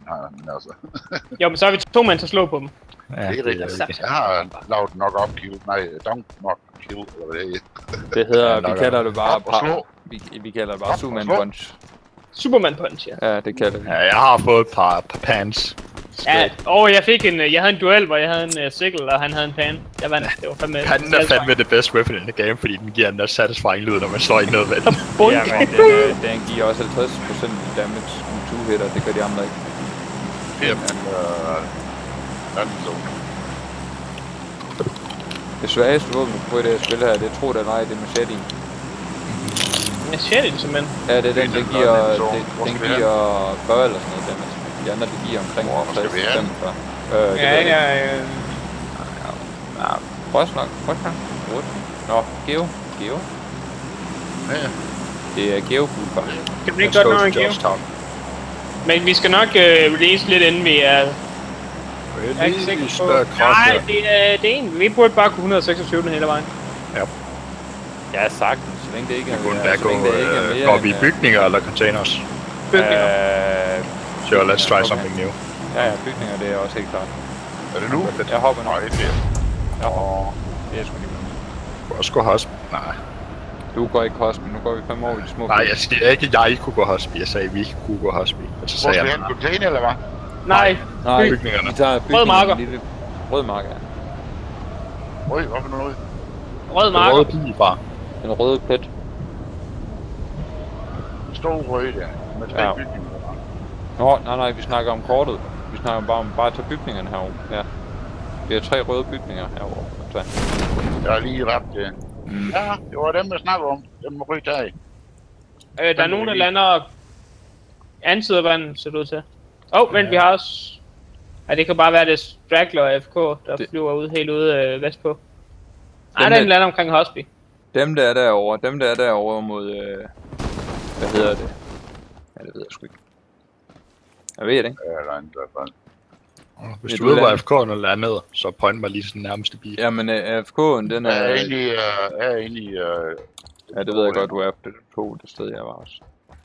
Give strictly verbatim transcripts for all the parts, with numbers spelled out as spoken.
har men altså. Jo, men så har vi to mand til at slå på dem. Ja, det er rigtigt. Jeg har lavet nok op kill. Nej, don't knock kill, eller hvad det er. Det hedder, vi kalder det bare... Vi, vi kalder det bare Superman Punch. Superman Punch, ja. Ja, det kalder vi. Ja, jeg har fået et par, par pants. Ja, og jeg fik en, jeg havde en duel, hvor jeg havde en uh, sickle, og han havde en pan. Jeg vandt, det var fandme... Pannen er fandme det bedste weapon i the game, fordi den giver en der satisfying lyd, når man slår ikke noget ved den. Ja, men den, øh, den giver også halvtreds procent damage med to hitter, det gør de andre ikke. Jamen, øh... Den zone. Det svageste våben på i det her spil her, det tror jeg nej, det er machete. Machete, simpelthen? Ja, det er den, den giver, det, den giver fyrre eller sådan noget damage. De andre, de giver omkring halvtreds til femogfyrre. Øh, ja, ja, ja. Ja, prøv at snakke, prøv at snakke. Nå, Geo, Geo. Ja, ja. Det er Geo-food, faktisk. Kan vi ikke godt nå en Geo? Men vi skal nok uh, release lidt, inden vi er... Jeg er ikke sikker på... Nej, det er, det er en. Vi burde bare kunne et hundrede og seksogtyve den hele vejen. Ja. Ja, sagtens. Så længe det ikke er... Vi kunne bare gå... Går vi i bygninger eller containers? Bygninger. Sure, let's try something new. Ja, ja, bygninger, det er også helt klart. Er det nu? Jeg hopper nu. Nej, det er det. Jeg hopper. Det er sgu lige nu. Du kan også gå hosp. Nej. Du går ikke hospi, nu går vi fem år i de små. Nej, jeg siger ikke, at jeg ikke kunne gå hospi. Jeg sagde, at vi ikke kunne gå hospi. Hvor skal vi have en container, eller hvad? Nej. Nej, bygningerne. Vi tager Rød marker. Lille... Rød marker, ja. Rød, hvad for noget? Rød marker. Den røde bil bare. Den røde plet. Stor rød, ja. Med tre ja. bygninger. Nå, nej, nej, vi snakker om kortet. Vi snakker bare om bare at tage bygningerne herovre. Ja. Vi har tre røde bygninger herovre. Så. Jeg har lige ramt det. Mm. Ja, det var dem, jeg snakker om. Dem må ryge tag. Øh, der er nogen, der lander ansiden af vandet, ser det ud til. Åh, oh, men ja. Vi har også... Ja, det kan bare være det Straggler og F K, der det... flyver ud helt ude øh, vestpå. Nej, den lander omkring Hosby. Dem der er derovre, dem der er derovre mod... Øh... Hvad hedder det? Ja, det ved jeg sgu ikke. Jeg ved det ikke. Ja, der er en der fald. Hvis du ved, hvor F K'en er landet, så point mig lige til den nærmeste bil. Jamen, uh, F K'en, den er... Jeg er egentlig... Uh, jeg er egentlig... Uh, ja, det ved jeg godt, du er på det sted, jeg var også.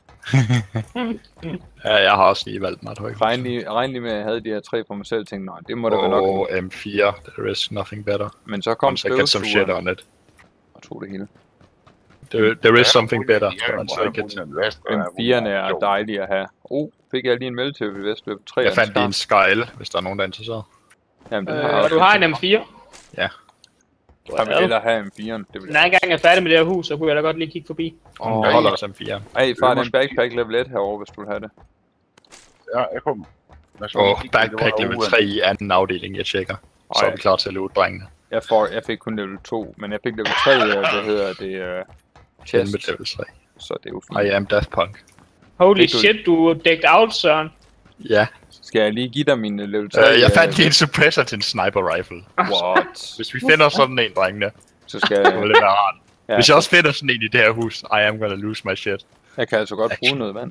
Ja, jeg har også lige valgt mig et højt. Regn lige, regn lige med, at jeg havde de her tre for mig selv, og tænkte, nej, det må der oh, være nok. Åh, M fire, there is nothing better. Men så kom støvsugeren og tog det hele. There, there is something better. M fire'erne er dejlige at have. Oh, fik jeg lige en meldtøv i Vestløb tre. Jeg fandt lige en Sky, hvis der er nogen, der er interesseret. Jamen, den øh, har og du har en M fire? Ja. Jeg vil hellere have M fire'en. Når jeg engang er færdig med det her hus, så kunne jeg da godt lige kigge forbi. Åh, oh, holder også M fire. Ej, far, den backpack level et herovre, hvis du vil have det. Ja, jeg kommer. Åh, oh, backpack level tre i anden afdeling, jeg tjekker. Så er vi klar til at løbe drengene. Jeg, får, jeg fik kun level to, men jeg fik level tre, hvad hedder det, uh, chest. Med level tre. Så det er jo fint. I am Daft Punk. Holy shit, du er dækket out, Søren. Ja. Skal jeg lige give dig min level tre? Uh, jeg fandt lige en suppressor til en sniper rifle. What? Hvis vi finder sådan en, drengene, så skal jeg... det lidt være rart. Ja, hvis jeg også finder sådan en i det her hus, I am gonna lose my shit. Jeg kan altså godt bruge noget vand.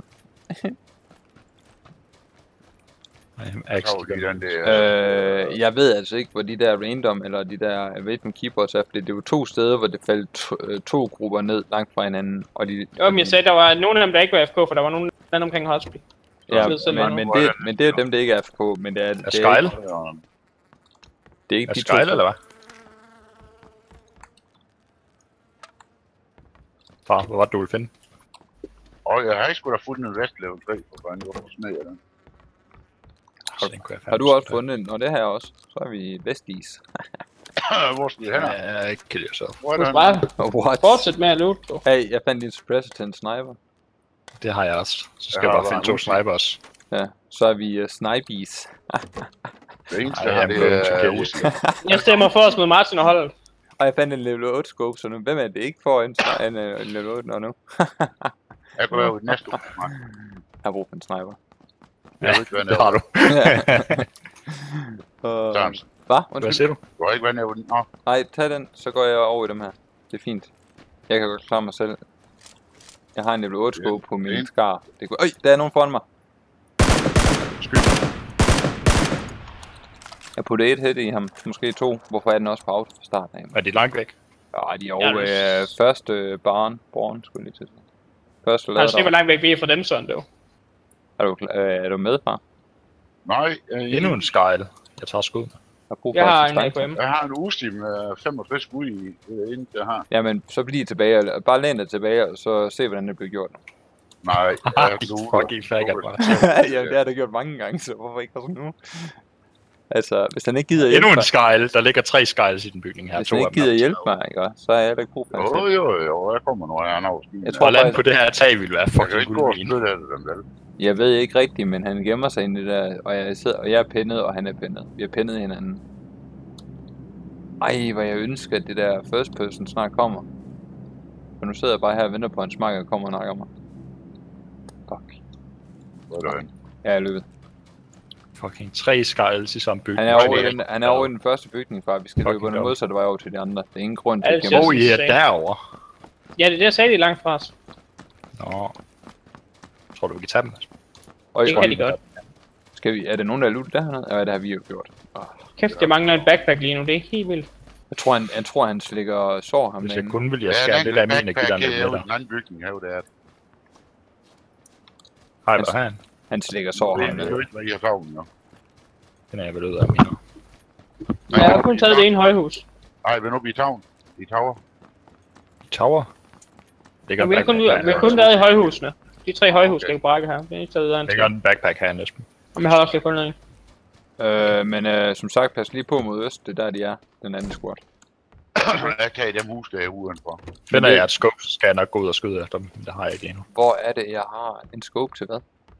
øh, jeg ved altså ikke, hvor de der random eller de der random keyboards er, fordi det var to steder, hvor det faldt to, to grupper ned langt fra hinanden. Og de, jo, men jeg sagde, der var nogle af dem, der ikke var F K, for der var nogen der omkring Hosby. Ja, men, men, det, men det er dem, der ikke er F K, men det er... Er det Skyle? Er, det er ikke er de Skyle, to, eller hvad? Far, hvor var det, du ville finde? Åh, jeg har ikke sgu da fundet en rest level tre, for fanden, hvorfor smed jeg den? Har, har du også fundet den? Nå, det har jeg også. Så er vi i Vestis. Hvor skal vi hen? Ja, ikke kill yourself. Du skal bare fortsæt med at loot, du. Hey, jeg fandt en suppressor til en sniper. Det har jeg også. Så skal jeg bare finde to snipers. Ja, så er vi uh, snipies. Det eneste, jeg har det er... Jeg stemmer for os mod Martin og holdet. Og jeg fandt en level otte scope, så nu, hvem er det ikke for en, en, en level otte nå nu? Jeg kan være næste uge. Jeg har brug for en sniper. Ja, det har du. uh, Hvad? Hvad siger du? Du har ikke været nævnt. Nå. Nej, tag den, så går jeg over i dem her. Det er fint. Jeg kan godt klare mig selv. Jeg har en level otte scope på min skar. Det går... Øj, der er nogen foran mig. Skyld. Jeg puttede et hit i ham, måske to. Hvorfor er den også på auto fra starten af? Er de langt væk? Ja, de er over øh, første barn. Born, skulle jeg lige til. Første lader. Jeg skal hvor langt væk vi er fra dem, sådan det. Er du, øh, er du med, far? Nej, øh, Endnu en skejl. Jeg tager skud. Jeg har brug for Jeg har en assistance. A K M. Jeg har en usti med femogtres skud i, det er inden jeg har. Jamen, så bliv tilbage. og- Bare læn dig tilbage, og så se, hvordan det bliver gjort. Nej, jeg Haha, er fucking faggot, bare. ja, det har det gjort mange gange, så hvorfor ikke også nu? Altså, hvis han ikke gider Endnu hjælpe en mig, skejl. Der ligger tre skejls i den bygning her. hvis To han af ikke dem er gider på hjælpe taget. mig, ikke, også, så er jeg heller ikke brug for Jo, hans hjælp. jo, jo, jeg kommer, når jeg er over skyen. Jeg tror Og lande faktisk- på det her tag ville være Jeg kan jo fucking ikke gå og guldvin. spytte af det, den vel. Jeg ved ikke rigtigt, men han gemmer sig inde i det der, og jeg, sidder, og jeg er pindet, og han er pindet. Vi har pindet hinanden. Ej, hvor jeg ønsker, at det der first person snart kommer. For nu sidder jeg bare her og venter på, at hans makker kommer og nakker mig. Fuck. Hvor er det henne? Jeg er løbet. Fucking tre skejls i samme bygning. Han er over, det i er den, han er over i den første bygning, far. Vi skal Fucking løbe den dumt. modsatte vej over til de andre. Det er ingen grund til Ja, at det gemme ser- Åh, I er Sagde- derovre. Ja, det der sagde de langt fra os. Nå. Tror du, vi kan tage dem? Øj, Det kan de godt. Skal vi, er det nogen, der er lootet dernede? Ja, det har vi jo gjort. Oh. Kæft, jeg mangler en backpack lige nu. Det er helt vildt. Jeg tror, han, jeg tror, han slikker sår ham Hvis jeg derinde. kunne, ville jeg Ja, skære den lidt af min og give backpack dig er lidt jo med i dig. den anden bygning, her jo det er. Hej, hvad har han? Han slikker sår ham Det er der. jo ikke, hvad I har tavlen, jo. Den er jeg vel ud af mine. Jeg har kun taget det ene højhus. Ej, vil nu blive i tavlen? I tower? Tower? Ligger Vi en har kun, backpack vi har her. kun været i højhusene. De tre højhus, Okay. skal ikke brække her. Det er ikke taget videre end Ligger tre. en backpack her næsten. Og jeg har også fundet en. Øh, men øh, som sagt, pas lige på mod øst. Det er der, de er. Den anden squad. Jeg kan i dem hus, der er udenfor. Finder det- jeg et skub, så skal jeg nok gå ud og skyde efter dem. Men det har jeg ikke endnu. Hvor er det, jeg har en scope til hvad?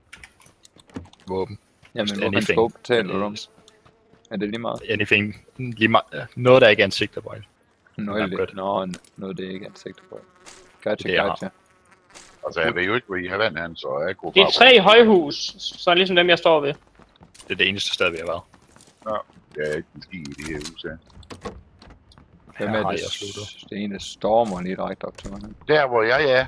Våben. Jamen, Just hvor en anything. scope taler du om? Er det lige meget? Anything. Lige meget. Noget, der ikke er ansigter på. Noget, Ja, godt. det, nå, noget, det ikke er ansigt på. Gotcha, Det, jeg har. gotcha. Altså, jeg ved jo ikke, hvor I har vand hen, så jeg kunne Det er tre højhus, så ligesom dem, jeg står ved. Det er det eneste sted, vi har været. Jeg er ikke en ski i det her hus her. Hvem Her er har det? jeg sluttet. Det er en, der stormer lige direkte op til mig. Der, hvor jeg er,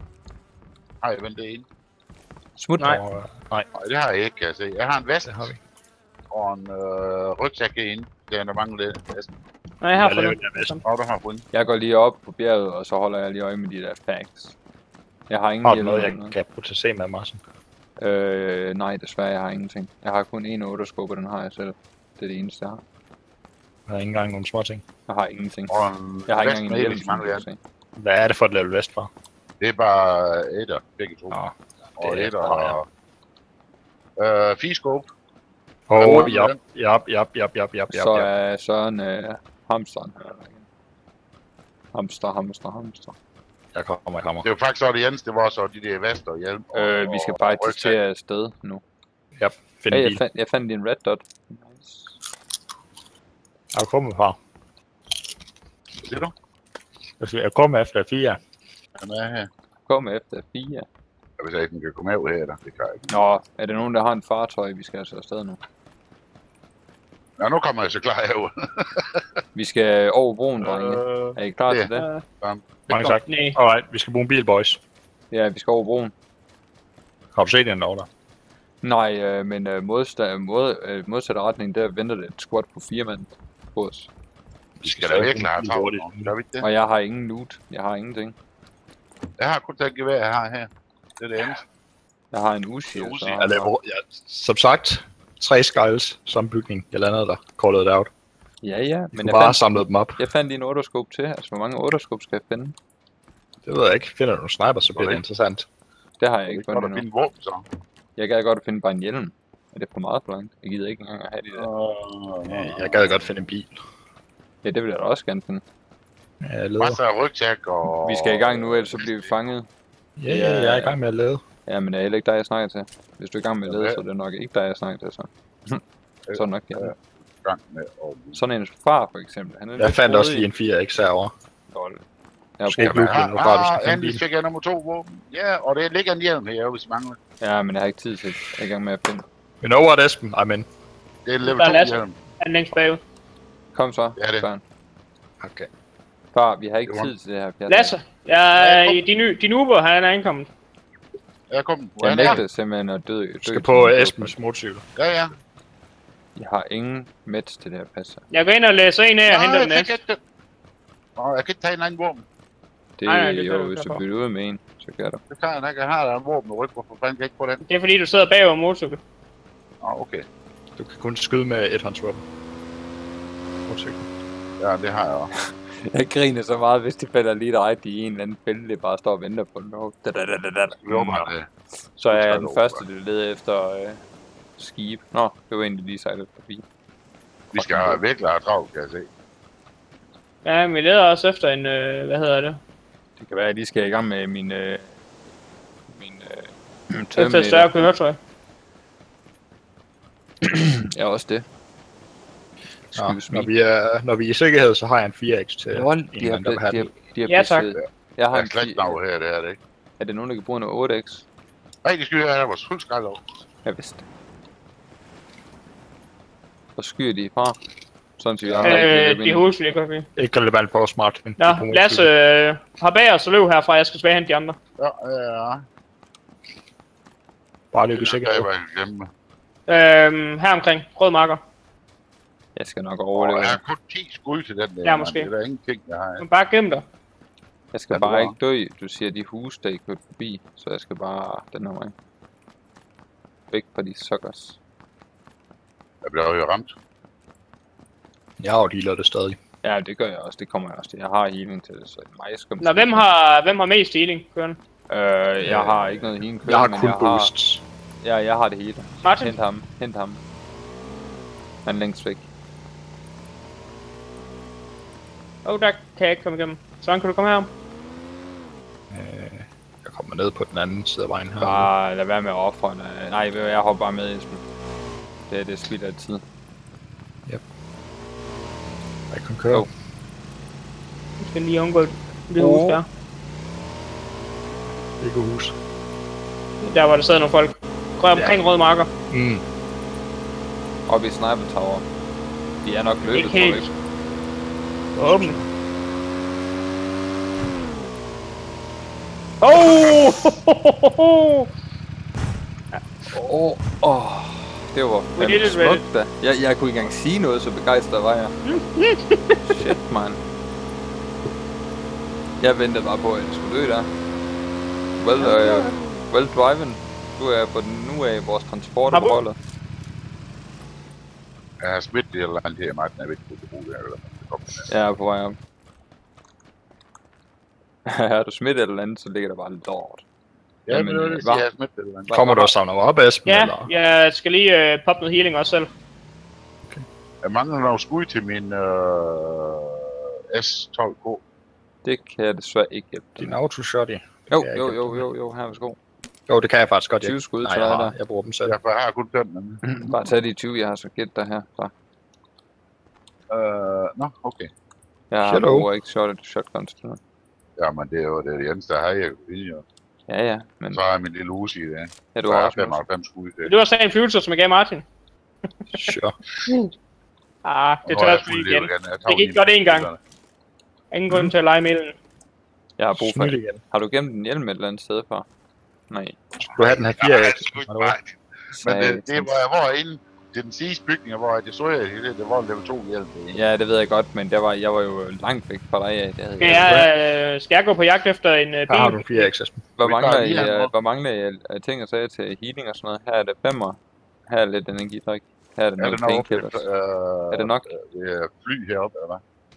har jeg vel det ene? Smut. Nej. Og, øh, nej, Nej, det har jeg ikke, kan jeg se. Jeg har en vest det har vi. og en øh, rygsæk inde. Der er der mange lidt. Nej, jeg har Jeg lavede fundet. det vest. Og du har fundet. Jeg går lige op på bjerget, og så holder jeg lige øje med de der facts. Jeg har ingen Har du hjælp noget, eller jeg noget. kan protestere med, Martin? Øh, nej, desværre, jeg har ingenting. Jeg har kun en otterscope, og den har jeg selv. Det er det eneste, jeg har. Jeg har ikke engang nogen små ting. Jeg har ingenting. Og en Jeg har ikke vest engang med en hjelm, hjælp, som mangler jeg. se. Hvad er det for et level vest for? Det er bare etter, begge to. Nå, og det etter har jeg. og... Øh, fiskope. Åh, Hvad oh, var jap, jap, jap, jap, jap, jap, Så jap. er Søren øh, hamsteren her. Hamster, hamster, hamster. Jeg kommer, jeg kommer. Det er jo faktisk så det eneste, det var så de der vest og hjelm. Og, Øh, vi skal og faktisk rygsæk. til afsted nu. Find Hey, en jeg, bil. fandt, jeg fandt din red dot. Nice. Jeg kommer fra. Siger du? Jeg kommer efter fire. Han er her. Kom efter fire. Jeg hvis jeg ikke kan komme af her, der. Det kan jeg ikke. Nå, er der nogen, der har en fartøj, vi skal altså afsted nu? Nå, nu kommer jeg så klar herud. Vi skal over broen, drenge. Øh, Er I klar ja. til det? Uh, Mange tak. nej. Alright, vi skal bruge en bil, boys. Ja, vi skal over broen. Har du set den over der? Nej, øh, men øh, modsta- mod, øh, modsatte retning, der venter det et squad på fire mand på os. Vi skal da virkelig have travlt nu. Gør vi ikke det? Og jeg har ingen loot. Jeg har ingenting. Jeg har kun taget gevær, jeg har her. Det er det eneste. Jeg har en Uzi. Det er og Uzi. så- Jeg laver, ja, som sagt, tre skyles som bygning. Jeg landede der. Called it out. Ja, ja. Men Men jeg jeg bare fandt, samlet dem op. jeg fandt lige en otterscope til. Altså, hvor mange otterscope skal jeg finde? Det ved jeg ikke. Finder du nogle sniper, så bliver det Okay. interessant. Det har jeg Det ikke er godt fundet at endnu. finde våben, så. Jeg gad godt at finde bare en hjelm. Er det for meget for langt? Jeg gider ikke engang at have de der. Ja, Jeg gad godt finde en bil. Ja, det vil jeg da også gerne finde. Ja, jeg leder. Masser af rygsæk og... Vi skal i gang nu, ellers så bliver vi fanget. Ja, ja, jeg er i gang med at lede. Ja, men det er heller ikke dig, jeg snakker til. Hvis du er i gang med at lede, Ja. så er det nok ikke dig, jeg snakker til, så. så er det nok, ja. gang med og... Sådan en far, for eksempel. Han er Jeg lidt fandt også frodig. lige en fire X herovre. Lol. Jeg har Måske ikke brug blue for... pill, nu bare du skal Ah, finde endelig bil. fik jeg nummer to våben. Ja, og det ligger en hjelm her, hvis I mangler. Ja, men jeg har ikke tid til det. Jeg er i gang med at finde. You know what, Esben? I'm in. Det er level Der er to Lasse. hjelm. Han er længst bagud. Kom så, Ja, det. Søren. Okay. Far, vi har ikke Det var- tid til det her. pjat. Lasse, jeg er i din, ny, din Uber, han er ankommet. Ja, kom. Jeg Ja, nægter simpelthen at dø. dø Vi skal til på min Esbens motorcykel. ja, ja. Jeg har ingen meds til det her pas her. Jeg går ind og læser en af og henter Nej, den jeg fik næste. ikke det. Nå, jeg kan ikke tage en anden våben. Det Nej, er nej, det jo, kan du hvis gøre du på. bytter ud med en, så gør du. Det kan jeg ikke. Jeg har da en våben med ryg. Hvorfor fanden kan jeg ikke få den? Det er fordi, du sidder bagud motorcykel. Nå, okay. Du kan kun skyde med et håndsvåben. Ja, det har jeg også. Jeg griner så meget, hvis de falder lige direkte i en eller anden fælde, det bare står og venter på den. Da, da, da, da, da. Jo, men det... Så er jeg den første, der leder efter øh, skib. Nå, det var egentlig lige sejlet forbi. Vi skal have virkelig have travlt, kan jeg se. Ja, men vi leder også efter en, øh, hvad hedder det? Det kan være, at jeg lige skal i gang med min... Øh, min øh, Efter et større køretøj. Ja, også det. Ja, når, vi er, når vi er i sikkerhed, så har jeg en fire X til Lol, en de har, eller anden, der vil have de har, den. de har Ja, tak. placeret- Jeg har Jeg en er slet fire... ikke her, det her, det ikke? Er det nogen, der kan bruge en otte X? Nej, det skal jeg have vores fuld skrald over. Jeg vidste. Hvor skyer de fra? Sådan siger Øh, jeg. de hus, vi ligger forbi. Ikke relevant for smart, men... Nå, Lasse, øh, har bag os og løb herfra, jeg skal tilbage hen de andre. Ja, ja, ja. Bare løbe i Det er sikkerhed. jeg ikke glemme. Øhm, her omkring, rød marker. Jeg skal nok Og overleve. jeg har kun ti skud til den der. Ja, mand. måske. Det er der ingenting, jeg har. Men bare gem dig. Jeg skal Ja, bare det ikke dø. Du siger, de hus, der ikke kørt forbi. Så jeg skal bare den her vej. Væk fra de suckers. Jeg bliver jo ramt. Jeg har jo healer det stadig. Ja, det gør jeg også. Det kommer jeg også til. Jeg har healing til det, så mig skal Nå, hvem har, hvem har mest healing kørende? Øh, jeg har ikke noget healing kørende, Jeg har men kun jeg har... boosts. Ja, jeg har det hele. Martin? Hent ham. Hent ham. Han er længst væk. Åh, oh, der kan jeg ikke komme igennem. Sådan, kan du komme her? Øh, jeg kommer ned på den anden side af vejen her. Bare lad være med at ofre. Nej, ved du hvad, jeg hopper bare med, Esben. Det er det spild af tid. Jeg kan køre. Jo. Jeg skal lige undgå det Åh. hus der. Ikke hus. Der hvor der sidder nogle folk. Grøn omkring røde marker. Mm. Oppe i Sniper Tower. De er nok løbet, Ikke tror jeg helt. ikke. Åben. Oh! Åh, åh. Det var We did fandme it, Reddit. smukt da. Jeg, jeg kunne ikke engang sige noget, så begejstret var jeg. Shit, man. Jeg ventede bare på, at jeg skulle dø der. Well, uh, well driven. Du er på den nu af vores transporterroller. Jeg har smidt det eller andet her, Martin. Jeg ved ikke, hvor du bruger det her, eller hvad det kommer til. Jeg er på vej op. Er du smidt eller andet, så ligger der bare lort. Ja, Jamen, men det var det, hvad? jeg har smidt det eller andet. Kommer du og savner mig op, Esben? Ja, eller? jeg skal lige øh, poppe noget healing også selv. Jeg mangler nogle skud til min øh, S tolv K. Det kan jeg desværre ikke hjælpe dig Din med. auto-shotty. Jo, kan jeg jo, ikke jo, hjælpe jo, jo, her værsgo. Jo, det kan jeg faktisk godt. tyve Jeg, skud, nej, tror jeg, jeg har, der. jeg bruger dem selv. Jeg har kun den. Men... Bare tag de tyve, jeg har så gæt dig her. Så. Øh, nå, okay. Jeg har Hello. bruger ikke shot shotguns til noget. Jamen, det er jo det, er det eneste, jeg har. Jeg kan sige, jo. Ja, ja, men Så har jeg min lille Uzi i det. ja, du Så har har jeg også noget. femoghalvfems skud til. Det var same future, som jeg gav Martin. Sure. Ah, det Og tør nu er jeg jeg lige fuld igen. liv Jeg tager Det gik lige godt én gang. billederne. Ingen grund til at lege med den. Jeg har brug for Smid igen. Har du gemt en hjelm et eller andet sted for? Nej. Du har den her Ja, fire jeg X. sgu ikke bare. Men det, det var jeg var inde til den sidste bygning, hvor jeg så jeg det, det var level to hjælp. Ja, det ved jeg godt, men der var, jeg var jo langt væk fra dig af. Det havde Skal jeg. jeg, øh, skal jeg gå på jagt efter en øh, Her har du bil? en fire X, Esben. Hvor Vi mangler tager I, lige her, øh, hvor mangler I af ting og sager til healing og sådan noget? Her er det femmer. Her er lidt energidrik. Her er det Er noget det nok? painkillers. Øh, Er det nok? Det er fly heroppe, eller hvad?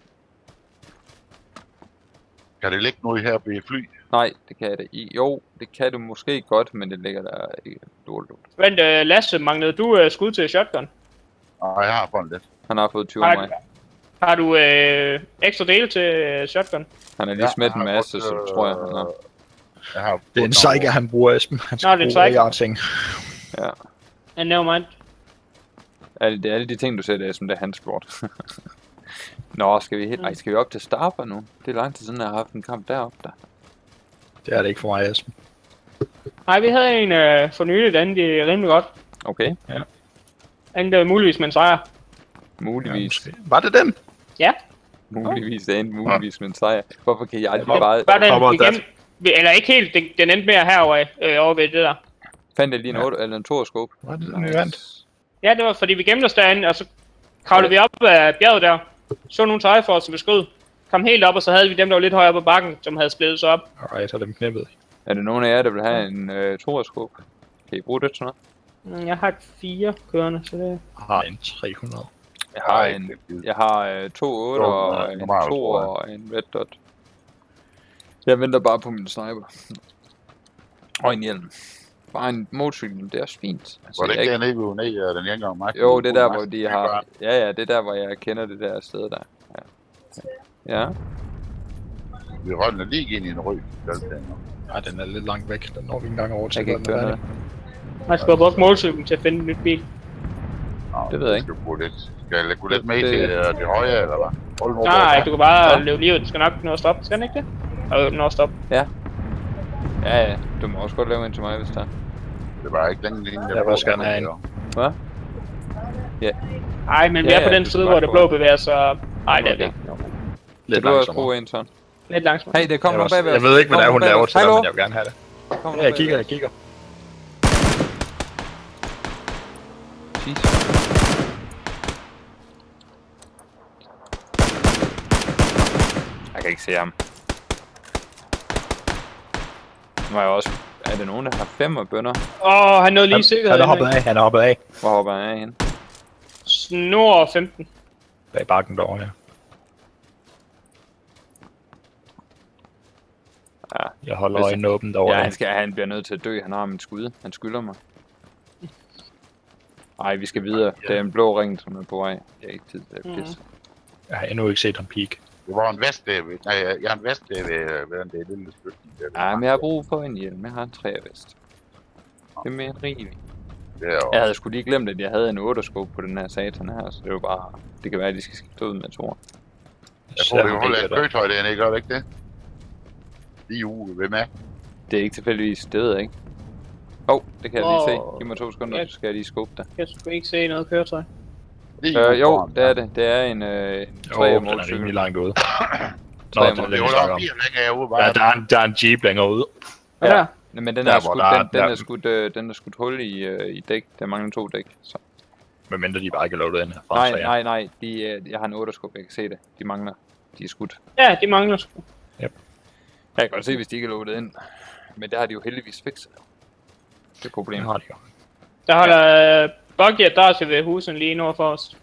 Kan det ligge noget her ved fly? Nej, det kan jeg da i. Jo, det kan du måske godt, men det ligger der ikke lort. Vent, øh, Lasse, manglede du øh, skud til shotgun? Nej, jeg har fået lidt. Han har fået tyve af mig. Har, har du øh, ekstra dele til øh, shotgun? Han er lige Ja, smidt en jeg har masse, fået, så øh, tror jeg, han har. Jeg har Det er en sejker, han bruger, Esben. Han Nå, det er en sejker. ting. Ja. And never mind. Alle, det er alle de ting, du ser der, som det er hans sport. Nå, skal vi helt... Ej, skal vi op til Starper nu? Det er lang tid siden, jeg har haft en kamp deroppe der. Det er det ikke for mig, Esben. Nej, vi havde en øh, for nylig, den det er rimelig godt. Okay, Den er muligvis med en sejr. muligvis. Ja, var det den? Ja. Muligvis, det endte muligvis med en sejr. Hvorfor kan jeg aldrig Hvor- bare... Var den How about igen? Eller ikke helt, den, den endte mere herover øh, over ved det der. Fandt jeg lige en otte eller en toerskåb? Var det den, vi vandt? Ja, det var fordi vi gemte os derinde, og så kravlede vi op af bjerget der. Så nogle Triforce, som vi skød. Kom helt op, og så havde vi dem, der var lidt højere op ad bakken, som havde splittet sig op. Alright, så er dem knippet. Er det nogen af jer, der vil have en øh, toerskåb? Kan I bruge det til noget? Jeg har fire kørende, så det... Jeg har en tre hundrede. Jeg har en, jeg har øh, to otte og en to og en red dot. Jeg venter bare på min sniper. Og en hjelm. Bare en motorcykel, det er også fint. Altså, var det ikke dernede, vi var nede og den ene gang Max? Jo, det er der, hvor de har... Ja, ja, det er der, hvor jeg kender det der sted der. Ja. Ja. Vi rødner lige ind i en rød. Nej, den er lidt langt væk. Den når vi engang over til. Jeg kan ikke køre noget. Man skal have brugt målcyklen til at finde en nyt bil. Nå, det ved jeg ikke. Skal, bruge lidt. skal jeg gå lidt med det, til det, det høje, eller hvad? Nej, du kan bare løbe lige ud. Du skal nok nå at stoppe. Skal den ikke det? Og nå at stoppe. Ja. Ja, ja. Du må også godt lave en til mig, hvis der er. Det var ikke den linje, jeg vil også gerne have en. Hvad? Ja. Ej, men vi ja, er på den side, hvor det blå bevæger sig. Ej, det er det ikke. Lidt langsommere. Du også bruge en sådan. Lidt langsommere. Hey, det kommer nogen bagved. Jeg ved ikke, hvad det er, hun laver til dig, men jeg vil gerne have det. Ja, jeg kigger, jeg kigger. Jeg kan ikke se ham. Nu er jeg også... Er det nogen, der har fem og bønder? Åh, oh, han nåede lige sikkerhed. Han er hoppet af, han er hoppet af. Hvor hopper han af henne? Snor femten. Bag bakken derovre, ja. Ja. Jeg holder øjnene åbent derovre. Ja, han, skal, han bliver nødt til at dø. Han har min skud. Han skylder mig. Ej, vi skal videre. Det er en blå ring, som er på vej. Jeg har ikke tid til at pisse. Jeg har endnu ikke set ham peak. Det var en vest der ved... Nej, jeg har en vest der ved, ved det lille stykke. Ja, men jeg har brug for en hjelm. Jeg har en tre vest. Det er mere end rigeligt. Jeg havde sgu lige glemt, at jeg havde en otte scope på den her satan her, så det var bare... Det kan være, at de skal skifte ud med to. Jeg tror, det kan holde et køretøj derinde, ikke? Gør det ikke det? Lige uge, hvem er? Det er ikke tilfældigvis, det ved jeg ikke. Åh, oh, det kan jeg lige se. Giv mig to sekunder, så skal jeg lige scope der. Jeg skulle ikke se noget køretøj. Øh, jo, det er det. Det er en øh, tre oh, den er rimelig langt ude. Nå, det var bil længere ude. Ja, der er, en, der er en jeep længere ude. Ja, ja. Men den er, der, skudt, der, den, den, der, er skudt, øh, den er skudt hul i, øh, i dæk. Der mangler to dæk. Så. Men mindre de bare ikke er loadet ind herfra. Nej, så ja. nej, nej. De, øh, jeg har en otte skub, jeg kan se det. De mangler. De er skudt. Ja, de mangler sgu. Yep. Jeg kan godt se, hvis de ikke er loadet ind. Men det har de jo heldigvis fikset. Det er problemet. Har de jo. Der holder øh, Buggy og Darcy ved husen lige nord for os.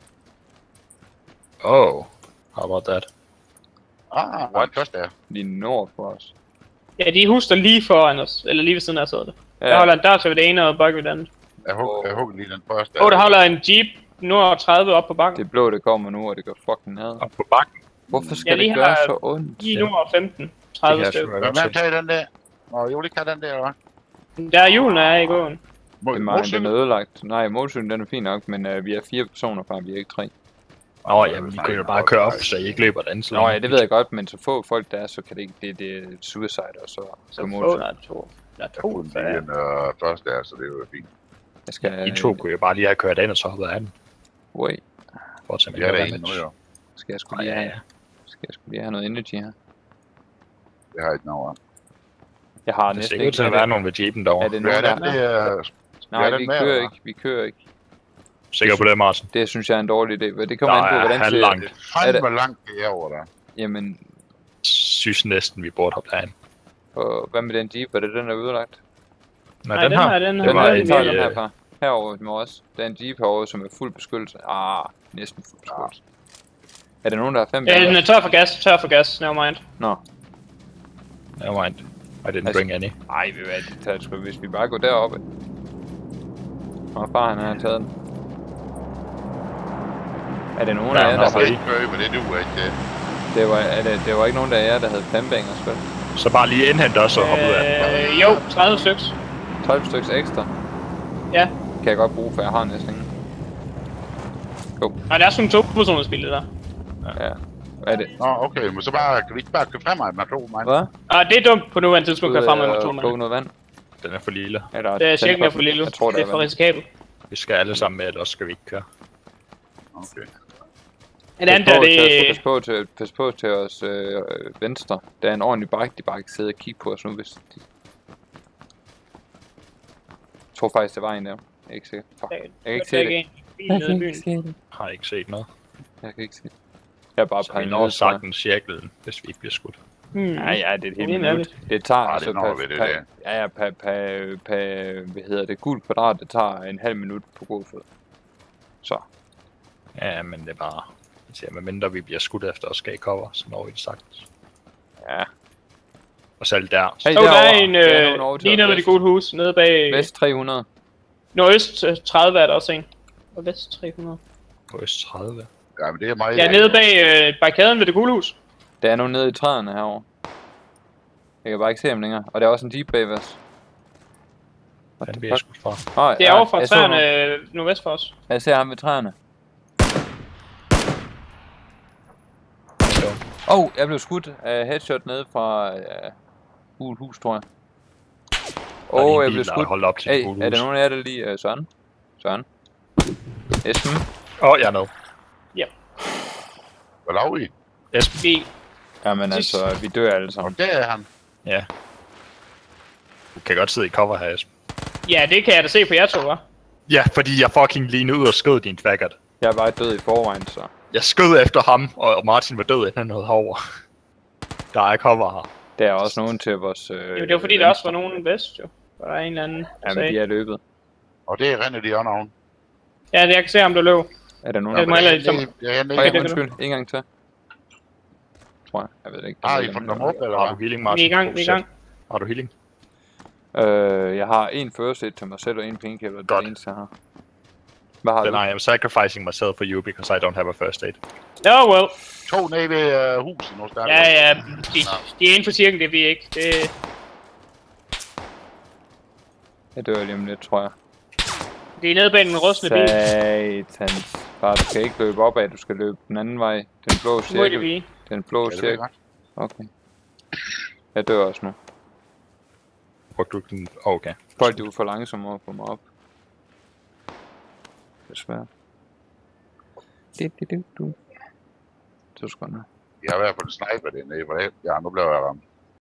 Oh, how about that? Ah, what? Først der. Lige nord for os. Ja, de husker lige foran os, eller lige ved siden af os. Det. Ja. Der holder en Darcy ved det ene og Buggy ved det andet. Jeg hugger, jeg hugger lige den første. Åh, oh, der holder en Jeep nord tredive op på bakken. Det blå, det kommer nu, og det går fucking ned. Op på bakken? Hvorfor skal ja, det gøre så ondt? Lige nord femten, tredive stykker. Hvad med at tage den der? Nå, jo, det kan den der, hva'? Der er julen er i gåen. Det er meget, den er ødelagt. Nej, målsyn den er fin nok, men uh, vi er fire personer fra, vi er ikke tre. Åh, oh, jamen, vi kan jo bare køre op, så I ikke løber den side. Nå ja, det ved jeg godt, men så få folk der er, så kan det ikke, det, det er suicide, og så... Så få, der er to. Der er to, der er den øh, første der, så det er jo fint. Jeg skal... I to kunne jo bare lige have kørt ind, og så hoppet af den. Wait. For at tage med ja, det er en nu, jo. Skal jeg sgu lige have... Skal jeg sgu lige have noget energy her? Det har jeg ikke noget. Jeg har det næsten ikke... Det ser ud til at være nogen ved jeepen derovre. Er det nogen, der... Det er... Nej, vi kører ikke, vi kører ikke. Sikker på det, Martin? Det synes jeg er en dårlig idé. Det kommer an på, hvordan det er langt. Er det? Hvor langt det er over der? Jamen... Synes næsten, vi burde hoppe af. Og hvad med den jeep? Er det den, der er udlagt? Nej, Nej den, den her. Den her. Den her, jeg tager den herfra. Herovre med os. Der er en jeep herovre, som er fuld beskyttelse. Ah, næsten fuld beskyttelse. Ah. Er der nogen, der har fem? Ja, den er tør for gas. Tør for gas. Never mind. Nå. Never mind. I didn't altså, bring any. Ej, ved hvad, det tager sgu, hvis vi bare går deroppe. Og far, han har taget den. Er det nogen ja, af jer, der har... ikke købe, det duer ikke det. Det var, er det, det var ikke nogen af jer, der havde fembanger spil. Så bare lige indhente os og hoppe ud af. Øh, jo, tredive stykker. tolv stykker ekstra? Ja. Kan jeg godt bruge, for jeg har næsten ingen. Go. Nej, der er sådan to personer spillet der. Ja. ja. Hvad er det? Nå, okay, men så bare, kan vi ikke bare købe frem af med to mand? Hvad? Ah, det er dumt på nuværende tidspunkt at købe frem med to mand. Gå noget vand. Den er for lille. Eller, det er cirka for lille. Jeg tror, det er for risikabelt. Vi skal alle sammen med, ellers skal vi ikke køre. Okay. En anden der, det... Pas på til, pas på til os øh, venstre. Der er en ordentlig bike, de bare ikke sidder og kigge på os nu, hvis de... Jeg tror faktisk, det var en der. Jeg er ikke sikker. Fuck. Jeg kan ikke se det. Jeg kan ikke se det. Har ikke set noget. Jeg kan ikke se det. Jeg er bare så vi når sagtens cirklen, hvis vi ikke bliver skudt. Hmm. Ja, ja, det er et helt Det er minut. mærkeligt. Det tager Ah, det altså når per, vi det per, der. ja, ja, per, per, per, hvad hedder det, gul kvadrat, det tager en halv minut på god fod. Så. Ja, men det er bare... Jeg siger, med mindre vi bliver skudt efter og skal i cover, så når vi det sagtens. Ja. Og selv der. Hey, Åh, oh, der er derovre. en, Der er nogen over øh, til lige nede ved vest. det gode hus, nede bag... Vest tre hundrede. Nordøst øh, tredive er der også en. Og vest tre hundrede. På øst tredive. Ja, men det er meget... Ja, nede bag øh, barrikaden ved det gule hus. Der er nogen nede i træerne herovre. Jeg kan bare ikke se ham længere. Og der er også en jeep bag os. Den bliver jeg skudt fra. Oh, Det er ja, over fra jeg så træerne ham. øh, nordvest for os. Jeg ser ham ved træerne. Åh, oh, jeg blev skudt af headshot nede fra uh, gul hus, tror jeg. Åh, oh, jeg blev skudt. Hold op til Hey, gule er hus. der nogen af jer, der lige... Uh, Søren? Søren? Esben? Åh, oh, jeg er med. Hvad laver I? Esben. Vi... Jamen altså, vi dør alle Og sammen. der er han. Ja. Du kan godt sidde i cover her, Esben. Ja, det kan jeg da se på jer to, hva'? Ja, fordi jeg fucking lignede ud og skød din faggot. Jeg er bare død i forvejen, så... Jeg skød efter ham, og Martin var død, inden han nåede herover. Der er cover her. Der er også nogen til vores... Øh, Jo, det var fordi, der også var nogen vest, jo. Der er en eller anden, der Jamen, sagde. de er løbet. Og det er René de Åndhavn. Ja, jeg kan se ham, der løb. Er der nogen, Ja, der... må jeg lade det som... Jeg er Okay, nede. undskyld. En gang til. Tror jeg. Jeg ved det ikke. Har I fundet dem op, eller Har du hvad? healing, Vi Martin? er i gang, vi er i gang. Har du healing? Øh, jeg har en first aid til mig selv og en painkiller. Det er Godt. det eneste, jeg har. Hvad har Then du? I am sacrificing myself for you, because I don't have a first aid. Oh, well. To nede ved uh, huset nu. Der Ja, ja, de, de er inden for cirklen, det er vi ikke. Det, Jeg dør lige om lidt, tror jeg. det er nede bag den rustne bil. Satans. Bare, du skal ikke løbe opad, du skal løbe den anden vej. Den blå Må det cirkel. blive. Den blå Ja, det er cirkel. godt. Okay. Jeg dør også nu. Brugte du den? Okay. Folk, du er for langsommere at få mig op. Desværre. Det, det, det, du. Så skal jeg. Jeg har i hvert fald en sniper dernede, for det. Ja, nu bliver jeg ramt.